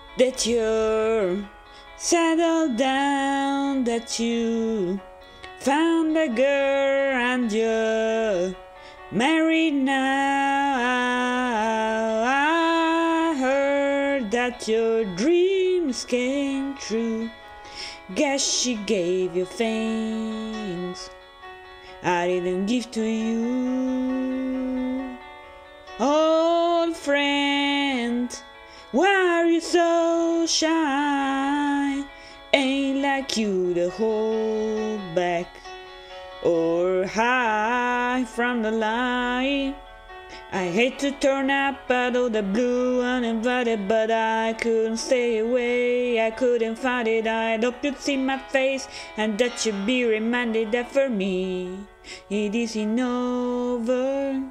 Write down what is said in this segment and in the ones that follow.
that you're settled down, that you found a girl and you're married now. I heard that your dreams came true. Guess she gave you things I didn't give to you. Old friend, why are you so shy? Ain't like you to hold back or hide from the light. I hate to turn up out of the blue uninvited, but I couldn't stay away, I couldn't fight it. I'd hope you'd see my face and that you'd be reminded that for me it isn't over.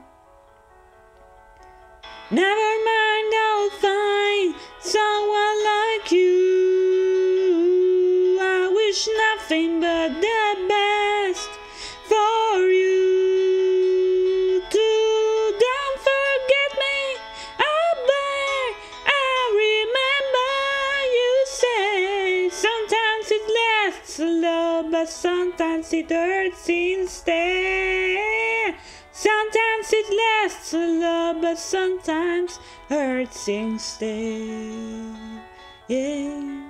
Never mind, I'll find someone like you. I wish nothing but the best for you. Too, don't forget me, I beg. I remember you say sometimes it lasts love, but sometimes it hurts instead. Sometimes it lasts love, but sometimes hurts instead. Yeah.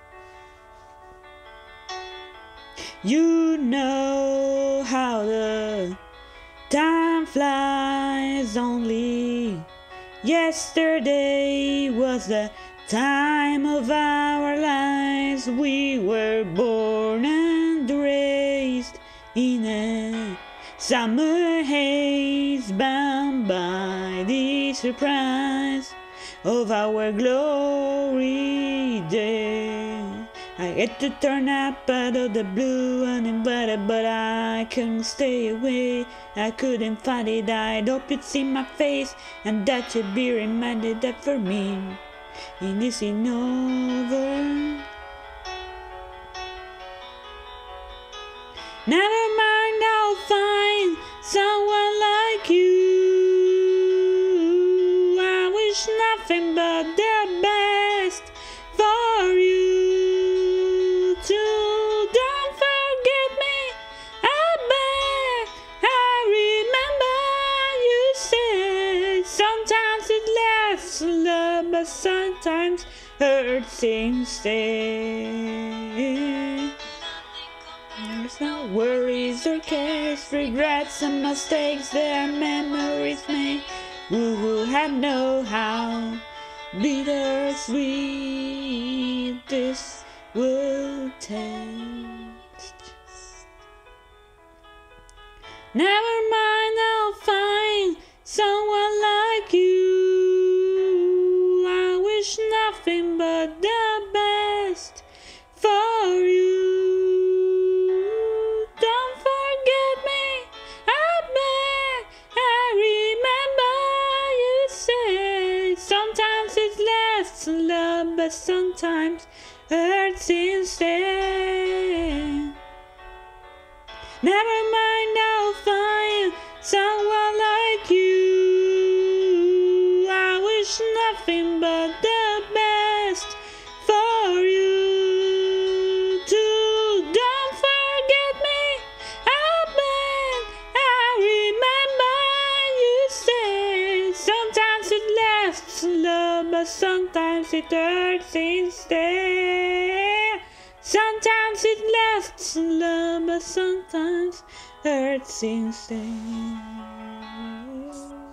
You know how the time flies. Only yesterday was the time of our lives. We were born and raised in a summer haze, bound by the surprise of our glory day. I had to turn up out of the blue uninvited, but I couldn't stay away, I couldn't fight it. I'd hope you'd see my face and that you'd be reminded that for me it isn't over. Never mind, I'll find someone like you. I wish nothing but the best for you. Too, don't forget me, I beg. I remember you said sometimes it lasts love, but sometimes hurts instead. There's no worries or cares, regrets and mistakes. There are memories made. Who will have know how bittersweet this will taste? Never mind, I'll find someone like you. I wish nothing but the best for you. Sometimes it lasts love, but sometimes hurts instead. Never mind, I'll find someone like you. I wish nothing but the best for you. Too, don't forget me, I beg. I remember you say sometimes it lasts love, but sometimes it hurts instead. Sometimes it lasts love, but sometimes hurts instead.